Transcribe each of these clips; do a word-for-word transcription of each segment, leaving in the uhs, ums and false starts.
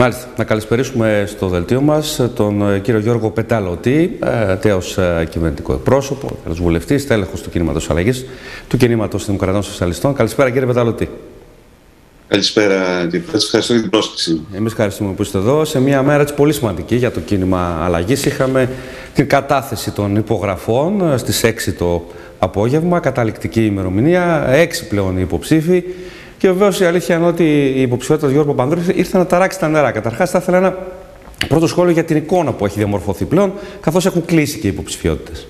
Μάλιστα. Να καλησπερίσουμε στο δελτίο μας τον κύριο Γιώργο Πεταλωτή, τέος κυβερνητικό εκπρόσωπο, βουλευτής, τέλεχος του κινήματος αλλαγής, του κινήματος Δημοκρατών Σοσιαλιστών. Καλησπέρα, κύριε Πεταλωτή. Καλησπέρα, κύριε. Ευχαριστώ για την πρόσκληση. Εμείς ευχαριστούμε που είστε εδώ. Σε μια μέρα έτσι πολύ σημαντική για το κίνημα αλλαγής, είχαμε την κατάθεση των υπογραφών στις έξι το απόγευμα, καταληκτική ημερομηνία, έξι πλέον οι υποψήφοι. Και βεβαίως η αλήθεια είναι ότι η υποψηφιότητα του Γιώργου Παπανδρέου ήρθε να ταράξει τα νερά. Καταρχάς, θα ήθελα ένα πρώτο σχόλιο για την εικόνα που έχει διαμορφωθεί πλέον, καθώς έχουν κλείσει και οι υποψηφιότητες.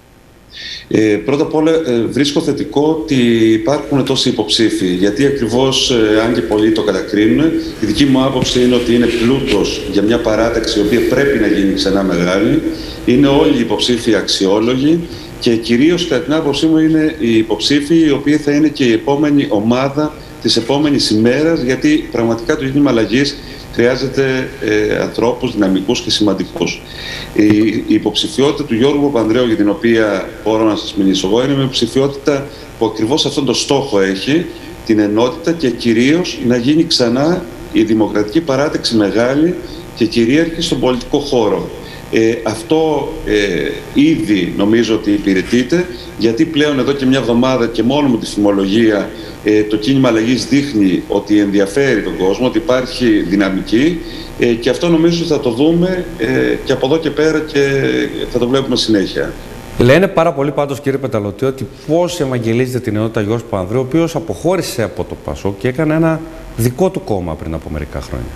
Ε, πρώτα απ' όλα, ε, βρίσκω θετικό ότι υπάρχουν τόσοι υποψήφοι. Γιατί ακριβώς, ε, αν και πολλοί το κατακρίνουν, η δική μου άποψη είναι ότι είναι πλούτος για μια παράταξη η οποία πρέπει να γίνει ξανά μεγάλη. Είναι όλοι οι υποψήφοι αξιόλογοι. Και κυρίως, κατά την άποψή μου, είναι οι υποψήφοι οι οποίοι θα είναι και η επόμενη ομάδα της επόμενης ημέρας, γιατί πραγματικά το κίνημα αλλαγής χρειάζεται ε, ανθρώπους δυναμικούς και σημαντικούς. Η, η υποψηφιότητα του Γιώργου Παπανδρέου, για την οποία μπορώ να σας μιλήσω εγώ, είναι μια υποψηφιότητα που ακριβώς αυτόν τον στόχο έχει, την ενότητα και κυρίως να γίνει ξανά η δημοκρατική παράταξη μεγάλη και κυρίαρχη στον πολιτικό χώρο. Ε, αυτό ε, ήδη νομίζω ότι υπηρετείται, γιατί πλέον εδώ και μια εβδομάδα και μόνο με τη φημολογία ε, το κίνημα αλλαγής δείχνει ότι ενδιαφέρει τον κόσμο, ότι υπάρχει δυναμική ε, και αυτό νομίζω ότι θα το δούμε ε, και από εδώ και πέρα και θα το βλέπουμε συνέχεια. Λένε πάρα πολύ πάντως, κύριε Πεταλωτή, ότι πώς ευαγγελίζεται την ενότητα Γιώργος Παπανδρέου, ο οποίος αποχώρησε από το ΠΑΣΟΚ και έκανε ένα δικό του κόμμα πριν από μερικά χρόνια.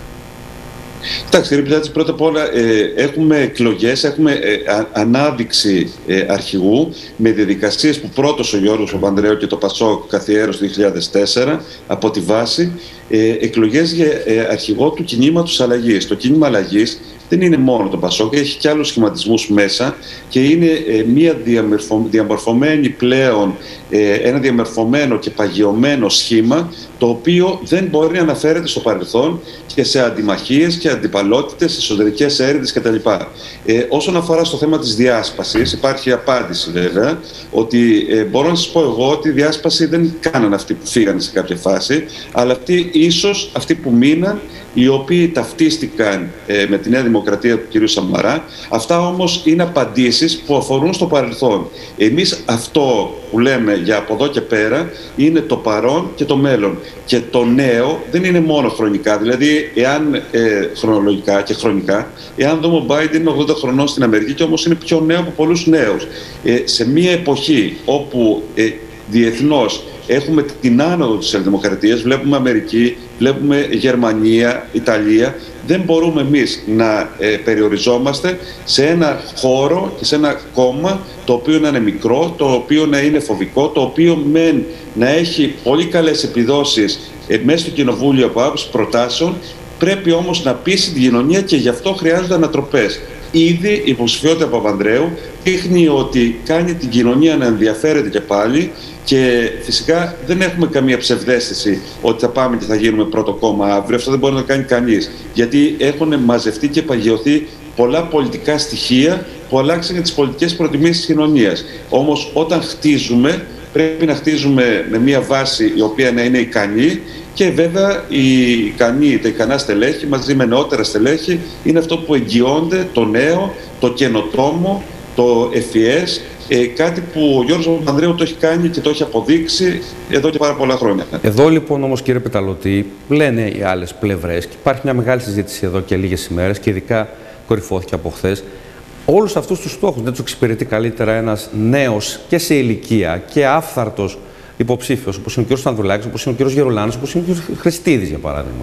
Κοιτάξτε, κύριε Πιτάτση, πρώτα απ' όλα ε, έχουμε εκλογές, έχουμε ε, α, ανάδειξη ε, αρχηγού με διαδικασίες που πρώτος ο Γιώργος Παπανδρέου και το ΠΑΣΟΚ καθιέρωσε το δύο χιλιάδες τέσσερα από τη βάση, ε, εκλογές για ε, αρχηγό του κινήματος αλλαγής. Το κίνημα αλλαγής δεν είναι μόνο το ΠΑΣΟΚ, έχει και άλλους σχηματισμούς μέσα και είναι ε, μια διαμορφωμένη πλέον, ε, ένα διαμορφωμένο και παγιωμένο σχήμα, το οποίο δεν μπορεί να αναφέρεται στο παρελθόν και σε αντιμαχίες και αντιπαλότητες, εσωτερικές έρηδες κτλ. Ε, όσον αφορά στο θέμα της διάσπασης, υπάρχει απάντηση βέβαια, ότι ε, μπορώ να σας πω εγώ ότι η διάσπαση δεν κάνανε αυτοί που φύγανε σε κάποια φάση, αλλά αυτοί ίσως αυτοί που μείναν, οι οποίοι ταυτίστηκαν ε, με τη Νέα Δημοκρατία του κ. Σαμαρά. Αυτά όμως είναι απαντήσεις που αφορούν στο παρελθόν. Εμείς αυτό που λέμε για από εδώ και πέρα είναι το παρόν και το μέλλον. Και το νέο δεν είναι μόνο χρονικά. Δηλαδή, εάν ε, χρονολογικά και χρονικά, εάν δούμε ο Biden είναι ογδόντα χρονών στην Αμερική και όμως είναι πιο νέο από πολλούς νέους. Ε, σε μια εποχή όπου ε, διεθνώς έχουμε την άνοδο της δημοκρατίας, βλέπουμε Αμερική, βλέπουμε Γερμανία, Ιταλία. Δεν μπορούμε εμείς να ε, περιοριζόμαστε σε ένα χώρο και σε ένα κόμμα το οποίο να είναι μικρό, το οποίο να είναι φοβικό, το οποίο μεν να έχει πολύ καλές επιδόσεις ε, μέσα στο κοινοβούλιο από άποψη προτάσεων, πρέπει όμως να πείσει την κοινωνία και γι' αυτό χρειάζονται ανατροπές. Ήδη η υποψηφιότητα Παπανδρέου δείχνει ότι κάνει την κοινωνία να ενδιαφέρεται και πάλι και φυσικά δεν έχουμε καμία ψευδαίσθηση ότι θα πάμε και θα γίνουμε πρώτο κόμμα αύριο. Αυτό δεν μπορεί να το κάνει κανείς, γιατί έχουν μαζευτεί και παγιωθεί πολλά πολιτικά στοιχεία που αλλάξαν και τις πολιτικές προτιμήσεις της κοινωνίας. Όμως όταν χτίζουμε, πρέπει να χτίζουμε με μια βάση η οποία να είναι ικανή και βέβαια οι ικανοί, τα ικανά στελέχη μαζί με νεότερα στελέχη είναι αυτό που εγγυώνται το νέο, το καινοτόμο, το ευφυές, ε, κάτι που ο Γιώργος Παπανδρέου το έχει κάνει και το έχει αποδείξει εδώ και πάρα πολλά χρόνια. Εδώ λοιπόν όμως, κύριε Πεταλωτή, λένε οι άλλες πλευρές και υπάρχει μια μεγάλη συζήτηση εδώ και λίγες ημέρες και ειδικά κορυφώθηκε από χθες. Όλους αυτούς τους στόχους δεν τους εξυπηρετεί καλύτερα ένας νέος και σε ηλικία και άφθαρτος υποψήφιος, όπως είναι ο κ. Στανδουλάκης, όπως είναι ο κ. Γερουλάνος, όπως είναι ο κ. Χριστίδης, για παράδειγμα?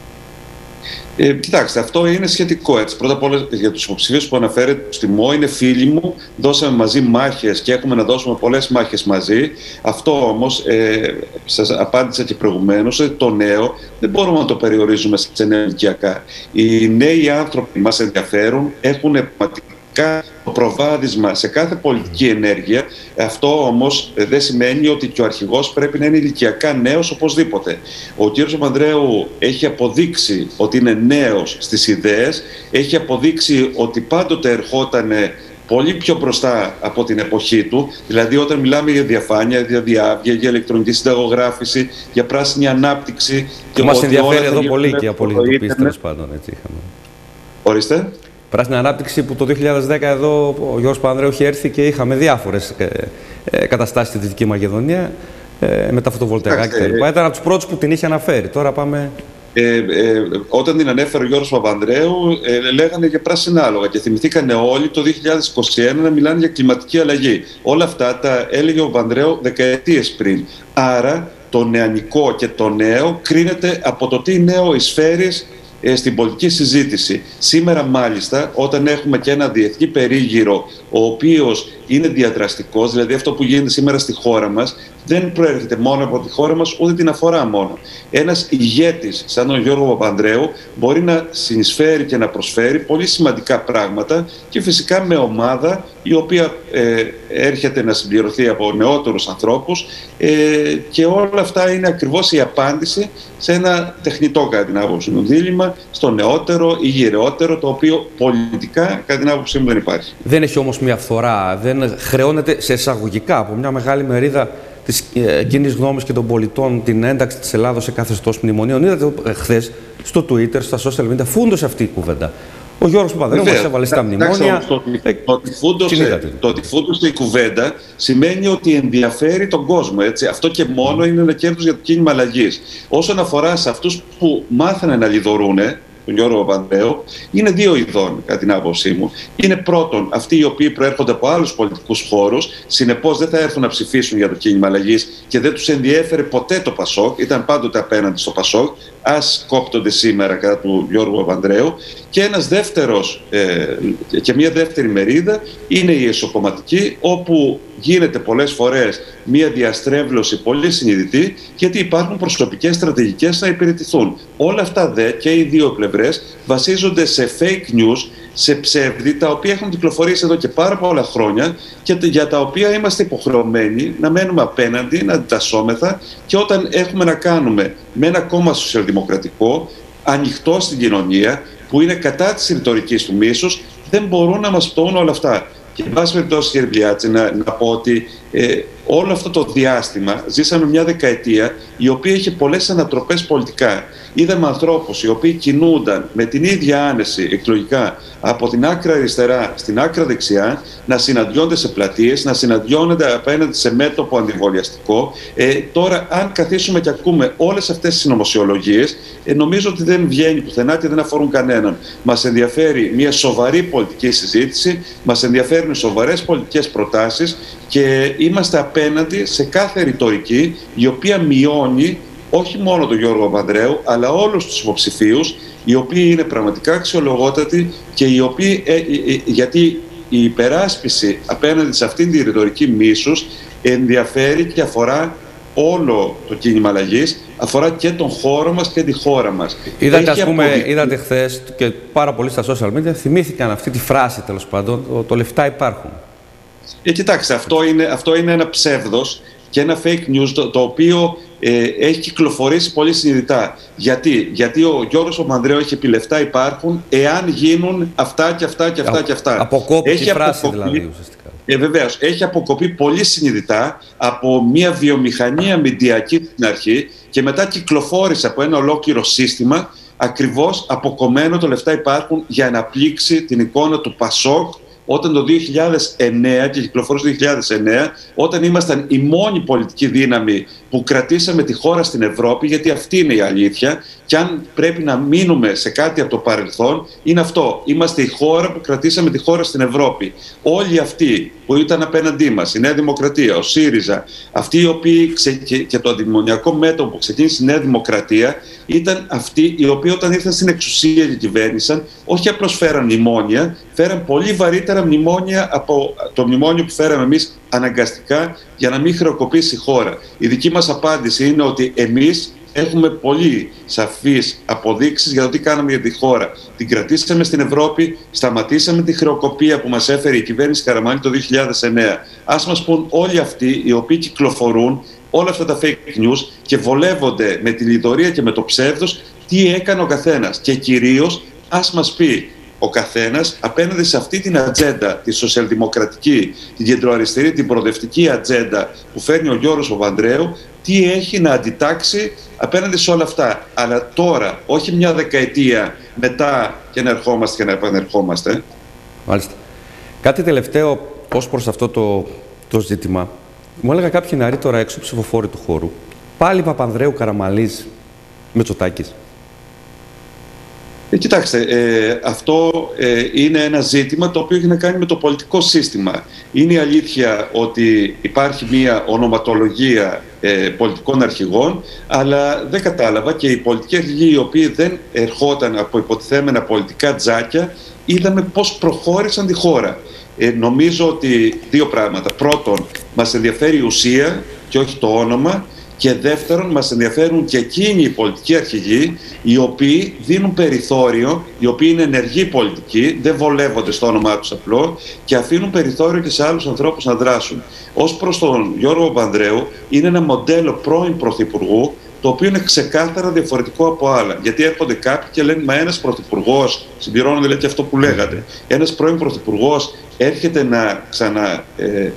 Ε, κοιτάξτε, αυτό είναι σχετικό έτσι. Πρώτα απ' όλα για τους υποψηφίους που αναφέρετε, του τιμώ, είναι φίλοι μου. Δώσαμε μαζί μάχες και έχουμε να δώσουμε πολλές μάχες μαζί. Αυτό όμως, ε, σας απάντησα και προηγουμένως, ότι το νέο δεν μπορούμε να το περιορίζουμε σε νέα ηλικιακά. Οι νέοι άνθρωποι μας ενδιαφέρουν, έχουν πραγματικά το προβάδισμα σε κάθε πολιτική ενέργεια. Αυτό όμως δεν σημαίνει ότι και ο αρχηγός πρέπει να είναι ηλικιακά νέος οπωσδήποτε. Ο κ. Παπανδρέου έχει αποδείξει ότι είναι νέος στις ιδέες, έχει αποδείξει ότι πάντοτε ερχόταν πολύ πιο μπροστά από την εποχή του. Δηλαδή, όταν μιλάμε για διαφάνεια, για διάβγεια, για ηλεκτρονική συνταγογράφηση, για πράσινη ανάπτυξη. Και μας ενδιαφέρει εδώ πολύ και η απολυτοποίηση, τέλος πάντων. Έτσι είχαμε. Ορίστε. Πράσινη ανάπτυξη που το δύο χιλιάδες δέκα εδώ ο Γιώργος Παπανδρέου είχε έρθει και είχαμε διάφορες ε, ε, καταστάσεις στη Δυτική Μακεδονία ε, με τα φωτοβολταϊκά κτλ. Ε, Ήταν από τους πρώτους που την είχε αναφέρει. Τώρα πάμε. Ε, ε, όταν την ανέφερε ο Γιώργος Παπανδρέου, ε, λέγανε για πράσινα άλογα και θυμηθήκανε όλοι το δύο χιλιάδες είκοσι ένα να μιλάνε για κλιματική αλλαγή. Όλα αυτά τα έλεγε ο Παπανδρέου δεκαετίες πριν. Άρα το νεανικό και το νέο κρίνεται από το τι νέο εισφέρεις ε, στην πολιτική συζήτηση. Σήμερα μάλιστα, όταν έχουμε και ένα διεθνή περίγυρο ο οποίος είναι διαδραστικός, δηλαδή αυτό που γίνεται σήμερα στη χώρα μας δεν προέρχεται μόνο από τη χώρα μας, ούτε την αφορά μόνο. Ένας ηγέτης σαν τον Γιώργο Παπανδρέου μπορεί να συνεισφέρει και να προσφέρει πολύ σημαντικά πράγματα και φυσικά με ομάδα η οποία ε, έρχεται να συμπληρωθεί από νεότερους ανθρώπους ε, και όλα αυτά είναι ακριβώς η απάντηση σε ένα τεχνητό, κατά την άποψή μου, δίλημμα, στο νεότερο ή γυρεότερο, το οποίο πολιτικά, κατά την άποψή μου, δεν υπάρχει. Δεν έχει όμως μια φθορά, δεν χρεώνεται σε εισαγωγικά από μια μεγάλη μερίδα της ε, κοινής γνώμης και των πολιτών την ένταξη της Ελλάδος σε καθεστώς μνημονίων. Είδατε ε, χθες στο Twitter, στα social media, φούντωσε αυτή η κουβέντα. Ο Γιώργος Παπανδρέου μας έβαλε στα μνημόνια. Το ότι φούντωσε η κουβέντα σημαίνει ότι ενδιαφέρει τον κόσμο. Έτσι. Αυτό και μόνο είναι ένα κέρδος για το κίνημα αλλαγής. Όσον αφορά σε αυτούς που μάθανε να λιδωρούνε, τον Γιώργο Παπανδρέου, είναι δύο ειδών, κατά την άποψή μου. Είναι πρώτον αυτοί οι οποίοι προέρχονται από άλλους πολιτικούς χώρους, συνεπώς δεν θα έρθουν να ψηφίσουν για το κίνημα αλλαγής και δεν τους ενδιέφερε ποτέ το Πασόκ, ήταν πάντοτε απέναντι στο Πασόκ, ας κόπτονται σήμερα κατά του Γιώργου Παπανδρέου. Και ένας δεύτερος ε, και μια δεύτερη μερίδα είναι η εσωκομματική, όπου γίνεται πολλές φορές μια διαστρέβλωση πολύ συνειδητή, γιατί υπάρχουν προσωπικές στρατηγικές να υπηρετηθούν. Όλα αυτά δε και οι δύο πλευρές βασίζονται σε fake news, σε ψεύδι, τα οποία έχουν κυκλοφορήσει εδώ και πάρα πολλά χρόνια και για τα οποία είμαστε υποχρεωμένοι να μένουμε απέναντι, να αντιτασσόμεθα, και όταν έχουμε να κάνουμε με ένα κόμμα σοσιαλδημοκρατικό, ανοιχτό στην κοινωνία, που είναι κατά της ρητορικής του μίσους, δεν μπορούν να μας πτωούν όλα αυτά. Και εν πάση περιπτώσει, κύριε Μπλιάτση, να, να πω ότι ε, όλο αυτό το διάστημα ζήσαμε μια δεκαετία η οποία είχε πολλές ανατροπές πολιτικά. Είδαμε ανθρώπους οι οποίοι κινούνταν με την ίδια άνεση εκλογικά από την άκρα αριστερά στην άκρα δεξιά, να συναντιόνται σε πλατείες, να συναντιόνται απέναντι σε μέτωπο αντιβολιαστικό. Ε, τώρα, αν καθίσουμε και ακούμε όλες αυτές τις συνωμοσιολογίες, ε, νομίζω ότι δεν βγαίνει πουθενά και δεν αφορούν κανέναν. Μας ενδιαφέρει μια σοβαρή πολιτική συζήτηση, μας ενδιαφέρουν σοβαρές πολιτικές προτάσεις και είμαστε απέναντι σε κάθε ρητορική η οποία μειώνει όχι μόνο τον Γιώργο Παπανδρέου, αλλά όλους τους υποψηφίους, οι οποίοι είναι πραγματικά αξιολογότατοι και οι οποίοι, ε, ε, ε, γιατί η υπεράσπιση απέναντι σε αυτήν τη ρητορική μίσους ενδιαφέρει και αφορά όλο το κίνημα αλλαγής, αφορά και τον χώρο μας και τη χώρα μας. Είδατε, ας πούμε, αποδει... είδατε χθες και πάρα πολλοί στα social media θυμήθηκαν αυτή τη φράση, τέλος πάντων, το, το λεφτά υπάρχουν. Ε, κοιτάξτε, αυτό είναι, αυτό είναι ένα ψεύδος και ένα fake news το, το οποίο ε, έχει κυκλοφορήσει πολύ συνειδητά. Γιατί, Γιατί ο Γιώργος Παπανδρέου έχει πει λεφτά υπάρχουν εάν γίνουν αυτά και αυτά και αυτά Α, και αυτά. Αποκόπη τη φράση αποκοπεί, δηλαδή ουσιαστικά. Ε, βεβαίως, έχει αποκοπεί πολύ συνειδητά από μια βιομηχανία μηντιακή στην αρχή και μετά κυκλοφόρησε από ένα ολόκληρο σύστημα ακριβώς αποκομμένο το λεφτά υπάρχουν για να πλήξει την εικόνα του Πασόκ, όταν το δύο χιλιάδες εννέα και κυκλοφορούσε το δύο χιλιάδες εννέα, όταν ήμασταν η μόνη πολιτική δύναμη που κρατήσαμε τη χώρα στην Ευρώπη, γιατί αυτή είναι η αλήθεια, και αν πρέπει να μείνουμε σε κάτι από το παρελθόν, είναι αυτό. Είμαστε η χώρα που κρατήσαμε τη χώρα στην Ευρώπη. Όλοι αυτοί που ήταν απέναντί μας, η Νέα Δημοκρατία, ο ΣΥΡΙΖΑ, αυτοί οι οποίοι ξε... και το αντιμνημονιακό μέτωπο που ξεκίνησε η Νέα Δημοκρατία, ήταν αυτοί οι οποίοι όταν ήρθαν στην εξουσία και κυβέρνησαν, όχι απλώς φέραν μνημόνια, φέραν πολύ βαρύτερα μνημόνια από το μνημόνιο που φέραμε εμείς αναγκαστικά για να μην χρεοκοπήσει η χώρα. Η δική μας απάντηση είναι ότι εμείς έχουμε πολύ σαφείς αποδείξεις για το τι κάναμε για τη χώρα. Την κρατήσαμε στην Ευρώπη, σταματήσαμε τη χρεοκοπία που μας έφερε η κυβέρνηση Καραμανλή το δύο χιλιάδες εννέα. Ας μας πούν όλοι αυτοί οι οποίοι κυκλοφορούν όλα αυτά τα fake news και βολεύονται με τη λιδωρία και με το ψεύδος τι έκανε ο καθένας. Και κυρίως ας μας πει ο καθένας απέναντι σε αυτή την ατζέντα, τη σοσιαλδημοκρατική, την κεντροαριστερή, την προοδευτική ατζέντα που φέρνει ο Γιώργος Παπανδρέου, τι έχει να αντιτάξει απέναντι σε όλα αυτά. Αλλά τώρα, όχι μια δεκαετία μετά και να ερχόμαστε και να επανερχόμαστε. Μάλιστα. Κάτι τελευταίο ως προς αυτό το, το ζήτημα. Μου έλεγα κάποιοι νεαροί τώρα έξω, ψηφοφόροι του χώρου, πάλι Παπανδρέου, Καραμανλής, Μητσοτάκης. Ε, κοιτάξτε, ε, αυτό ε, είναι ένα ζήτημα το οποίο έχει να κάνει με το πολιτικό σύστημα. Είναι η αλήθεια ότι υπάρχει μια ονοματολογία ε, πολιτικών αρχηγών, αλλά δεν κατάλαβα και οι πολιτικοί αρχηγοί οι οποίοι δεν ερχόταν από υποτιθέμενα πολιτικά τζάκια, είδαμε πώς προχώρησαν τη χώρα. Ε, νομίζω ότι δύο πράγματα. Πρώτον, μας ενδιαφέρει η ουσία και όχι το όνομα. Και δεύτερον, μας ενδιαφέρουν και εκείνοι οι πολιτικοί αρχηγοί, οι οποίοι δίνουν περιθώριο, οι οποίοι είναι ενεργοί πολιτικοί, δεν βολεύονται στο όνομά τους απλό και αφήνουν περιθώριο και σε άλλους ανθρώπους να δράσουν. Ως προς τον Γιώργο Παπανδρέου, είναι ένα μοντέλο πρώην πρωθυπουργού, το οποίο είναι ξεκάθαρα διαφορετικό από άλλα. Γιατί έρχονται κάποιοι και λένε, μα ένας πρωθυπουργός, συμπληρώνω δηλαδή και αυτό που λέγατε, ένας πρώην πρωθυπουργός έρχεται να, ξανα, ε,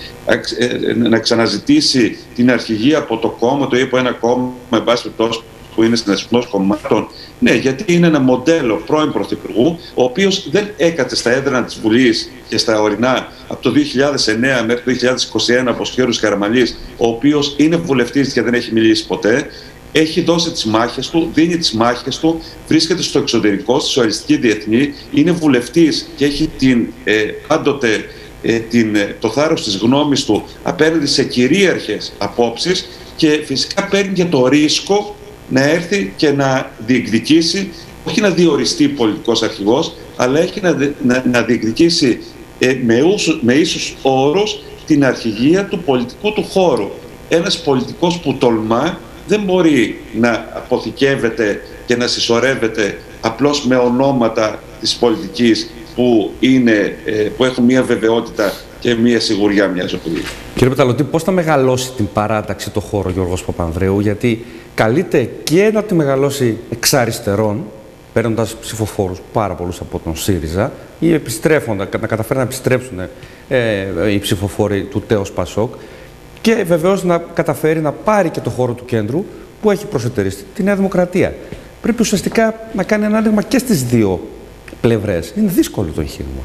ε, να ξαναζητήσει την αρχηγία από το κόμμα του ή από ένα κόμμα, με πάση περιπτώσει, που είναι συνασπισμός κομμάτων. Ναι, γιατί είναι ένα μοντέλο πρώην πρωθυπουργού, ο οποίος δεν έκατσε στα έδρανα της Βουλής και στα ορεινά από το δύο χιλιάδες εννέα μέχρι το δύο χιλιάδες είκοσι ένα, όπως ο Γιώργος Καραμανλής, ο οποίος είναι βουλευτής και δεν έχει μιλήσει ποτέ. Έχει δώσει τις μάχες του, δίνει τις μάχες του, βρίσκεται στο εξωτερικό, στη σοσιαλιστική διεθνή, είναι βουλευτής και έχει την, ε, πάντοτε ε, την, το θάρρος της γνώμης του απέναντι σε κυρίαρχες απόψεις και φυσικά παίρνει και το ρίσκο να έρθει και να διεκδικήσει, όχι να διοριστεί πολιτικός αρχηγός, αλλά έχει να, να, να διεκδικήσει ε, με, ούσου, με ίσους όρους την αρχηγία του πολιτικού του χώρου. Ένας πολιτικός που τολμά δεν μπορεί να αποθηκεύεται και να συσσωρεύεται απλώς με ονόματα της πολιτικής που, είναι, που έχουν μια βεβαιότητα και μια σιγουριά μια ζωή. Κύριε Πεταλωτή, πώς θα μεγαλώσει την παράταξη το χώρο Γιώργος Παπανδρέου, γιατί καλείται και να τη μεγαλώσει εξ αριστερών, παίρνοντας ψηφοφόρους πάρα πολλούς από τον ΣΥΡΙΖΑ, ή επιστρέφοντα, να καταφέρει να επιστρέψουν ε, οι ψηφοφόροι του ΤΕΟΣ ΠΑΣΟΚ, και βεβαίως να καταφέρει να πάρει και το χώρο του κέντρου που έχει προσετεριστεί, τη Νέα Δημοκρατία. Πρέπει ουσιαστικά να κάνει ένα άνοιγμα και στις δύο πλευρές. Είναι δύσκολο το εγχείρημα.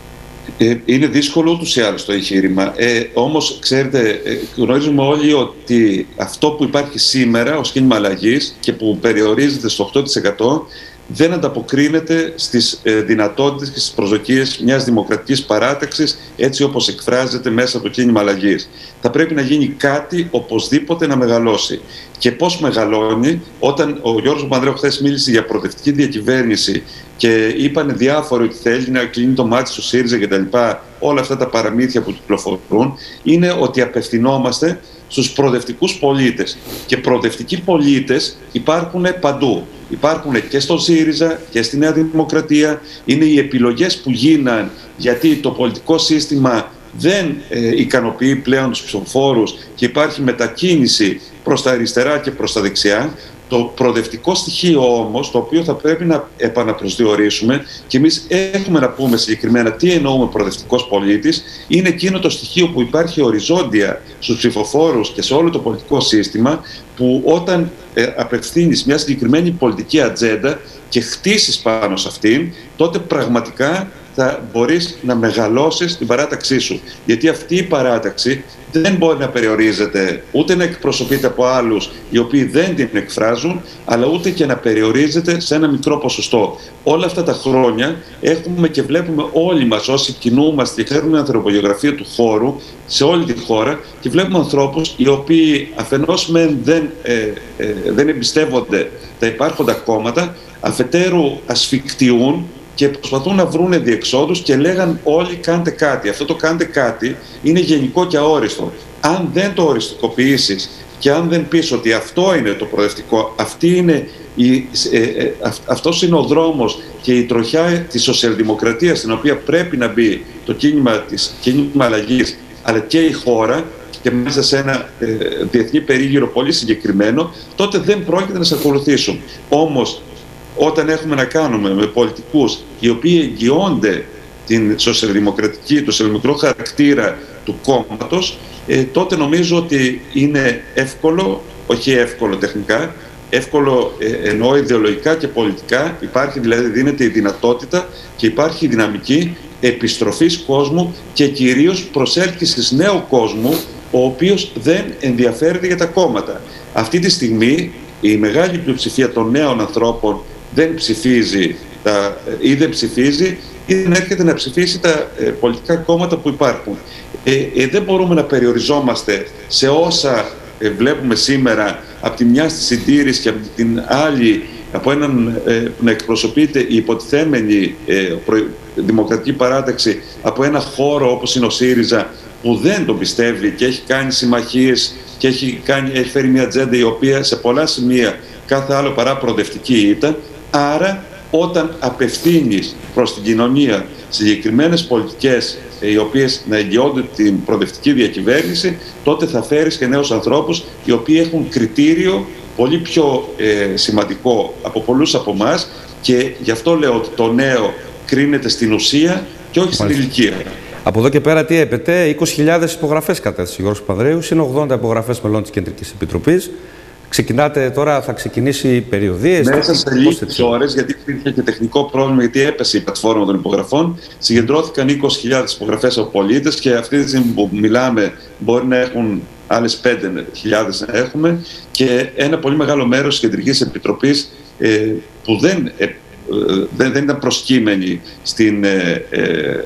Ε, είναι δύσκολο ούτως ή άλλως το εγχείρημα. Ε, όμως, ξέρετε, ε, γνωρίζουμε όλοι ότι αυτό που υπάρχει σήμερα ως κίνημα αλλαγής και που περιορίζεται στο οκτώ τοις εκατό δεν ανταποκρίνεται στις ε, δυνατότητες και στις προσδοκίες μιας δημοκρατικής παράταξης έτσι όπως εκφράζεται μέσα από το κίνημα αλλαγής. Θα πρέπει να γίνει κάτι οπωσδήποτε να μεγαλώσει. Και πώς μεγαλώνει, όταν ο Γιώργος Παπανδρέου χθες μίλησε για προοδευτική διακυβέρνηση και είπαν διάφοροι ότι θέλει να κλείνει το μάτι στο ΣΥΡΙΖΑ κτλ. Όλα αυτά τα παραμύθια που κυκλοφορούν, είναι ότι απευθυνόμαστε στους προοδευτικούς πολίτες. Και προοδευτικοί πολίτες υπάρχουν παντού. Υπάρχουν και στο ΣΥΡΙΖΑ και στη Νέα Δημοκρατία. Είναι οι επιλογές που γίναν γιατί το πολιτικό σύστημα δεν ε, ικανοποιεί πλέον τους ψηφοφόρους και υπάρχει μετακίνηση προς τα αριστερά και προς τα δεξιά. Το προοδευτικό στοιχείο όμως, το οποίο θα πρέπει να επαναπροσδιορίσουμε και εμείς έχουμε να πούμε συγκεκριμένα τι εννοούμε προοδευτικός πολίτης, είναι εκείνο το στοιχείο που υπάρχει οριζόντια στους ψηφοφόρους και σε όλο το πολιτικό σύστημα, που όταν ε, απευθύνεις μια συγκεκριμένη πολιτική ατζέντα και χτίσεις πάνω σε αυτήν, τότε πραγματικά θα μπορείς να μεγαλώσεις την παράταξή σου. Γιατί αυτή η παράταξη δεν μπορεί να περιορίζεται, ούτε να εκπροσωπείται από άλλους οι οποίοι δεν την εκφράζουν, αλλά ούτε και να περιορίζεται σε ένα μικρό ποσοστό. Όλα αυτά τα χρόνια έχουμε και βλέπουμε όλοι μας όσοι κινούμαστε και ξέρουμε ανθρωπογεωγραφία του χώρου σε όλη τη χώρα και βλέπουμε ανθρώπους οι οποίοι αφενός μεν δεν, ε, ε, δεν εμπιστεύονται τα υπάρχοντα κόμματα, αφετέρου ασφικτιούν και προσπαθούν να βρούνε διεξόδους και λέγαν όλοι κάντε κάτι. Αυτό το κάντε κάτι είναι γενικό και αόριστο. Αν δεν το οριστικοποιήσεις και αν δεν πεις ότι αυτό είναι το προοδευτικό, αυτή είναι η, ε, ε, αυ, αυτός είναι ο δρόμος και η τροχιά της σοσιαλδημοκρατίας στην οποία πρέπει να μπει το κίνημα της κίνημα αλλαγής, αλλά και η χώρα, και μέσα σε ένα ε, διεθνή περίγυρο πολύ συγκεκριμένο, τότε δεν πρόκειται να σε ακολουθήσουν. Όμως όταν έχουμε να κάνουμε με πολιτικούς οι οποίοι εγγυώνται την σοσιαλδημοκρατική, το σοσιαλδημοκρατικό χαρακτήρα του κόμματος, ε, τότε νομίζω ότι είναι εύκολο, όχι εύκολο τεχνικά, εύκολο ε, εννοώ ιδεολογικά και πολιτικά, υπάρχει δηλαδή, δίνεται η δυνατότητα και υπάρχει η δυναμική επιστροφής κόσμου και κυρίως προσέλκυσης νέου κόσμου, ο οποίος δεν ενδιαφέρεται για τα κόμματα. Αυτή τη στιγμή η μεγάλη πλειοψηφία των νέων ανθρώπων δεν ψηφίζει τα, ή δεν ψηφίζει ή δεν έρχεται να ψηφίσει τα ε, πολιτικά κόμματα που υπάρχουν. Ε, ε, δεν μπορούμε να περιοριζόμαστε σε όσα ε, βλέπουμε σήμερα από τη μια στη συντήρηση και από την άλλη από έναν ε, που να εκπροσωπείται η υποτιθέμενη ε, προ, δημοκρατική παράταξη από ένα χώρο όπως είναι ο ΣΥΡΙΖΑ, που δεν τον πιστεύει και έχει κάνει συμμαχίες και έχει, κάνει, έχει φέρει μια ατζέντα η οποία σε πολλά σημεία κάθε άλλο παρά προοδευτική ήταν. Άρα όταν απευθύνεις προς την κοινωνία συγκεκριμένες πολιτικές οι οποίες να εγγυώνται την προοδευτική διακυβέρνηση, τότε θα φέρεις και νέους ανθρώπους οι οποίοι έχουν κριτήριο πολύ πιο ε, σημαντικό από πολλούς από εμάς, και γι' αυτό λέω ότι το νέο κρίνεται στην ουσία και όχι στην ηλικία. Από εδώ και πέρα τι έπεται, είκοσι χιλιάδες υπογραφές κατέθεσε ο Γιώργος Παπανδρέου, είναι ογδόντα υπογραφές μελών της Κεντρικής Επιτροπής. Ξεκινάτε τώρα, θα ξεκινήσει περιοδίες. Μέσα σε λίγες ώρες, γιατί υπήρχε και τεχνικό πρόβλημα, γιατί έπεσε η πλατφόρμα των υπογραφών, συγκεντρώθηκαν είκοσι χιλιάδες υπογραφές από πολίτες και αυτή τη στιγμή που μιλάμε μπορεί να έχουν άλλες πέντε χιλιάδες να έχουμε, και ένα πολύ μεγάλο μέρος της Κεντρικής Επιτροπής ε, που δεν, ε, δεν, δεν ήταν προσκύμενοι στην, ε, ε,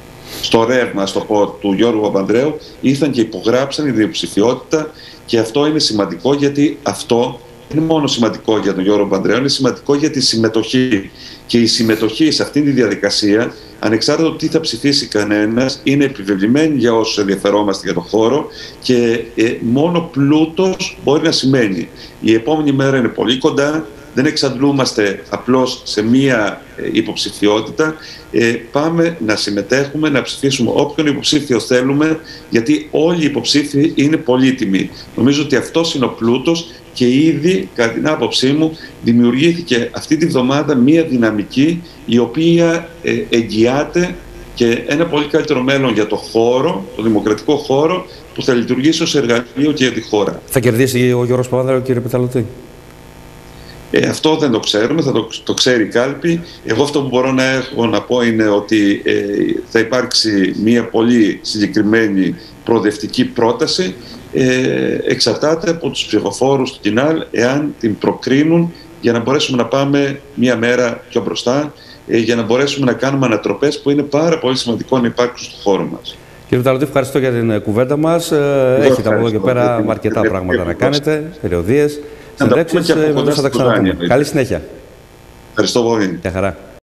στο ρεύμα στο πω, του Γιώργου Παπανδρέου, ήρθαν και υπογράψαν η διοψηφιότητα. Και αυτό είναι σημαντικό, γιατί αυτό είναι μόνο σημαντικό για τον Γιώργο Παπανδρέου, είναι σημαντικό για τη συμμετοχή. Και η συμμετοχή σε αυτήν τη διαδικασία, ανεξάρτητα το τι θα ψηφίσει κανένας, είναι επιβεβλημένη για όσους ενδιαφερόμαστε για τον χώρο, και ε, μόνο πλούτος μπορεί να σημαίνει. Η επόμενη μέρα είναι πολύ κοντά, δεν εξαντλούμαστε απλώς σε μία ε, υποψηφιότητα. Ε, πάμε να συμμετέχουμε, να ψηφίσουμε όποιον υποψήφιο θέλουμε, γιατί όλοι οι υποψήφοι είναι πολύτιμοι. Νομίζω ότι αυτός είναι ο πλούτος, και ήδη, κατά την άποψή μου, δημιουργήθηκε αυτή τη βδομάδα μία δυναμική η οποία ε, εγγυάται και ένα πολύ καλύτερο μέλλον για το χώρο, το δημοκρατικό χώρο, που θα λειτουργήσει ως εργαλείο και για τη χώρα. Θα κερδίσει ο Γιώργος Παπανδρέου, κύριε Πεταλωτή? Ε, αυτό δεν το ξέρουμε, θα το, το ξέρει η κάλπη. Εγώ αυτό που μπορώ να έχω να πω είναι ότι ε, θα υπάρξει μια πολύ συγκεκριμένη προοδευτική πρόταση. Ε, εξαρτάται από τους ψηφοφόρους του Κινάλ, εάν την προκρίνουν, για να μπορέσουμε να πάμε μια μέρα πιο μπροστά, ε, για να μπορέσουμε να κάνουμε ανατροπές που είναι πάρα πολύ σημαντικό να υπάρξουν στο χώρο μας. Κύριε Πεταλωτή, ευχαριστώ για την κουβέντα μας. Εγώ Έχετε από εδώ και πέρα αρκετά πράγματα να κάνετε, περιοδίες. Συνδέξεις, με θα τα ξαναπούμε. Καλή συνέχεια. Ευχαριστώ πολύ. Γεια χαρά.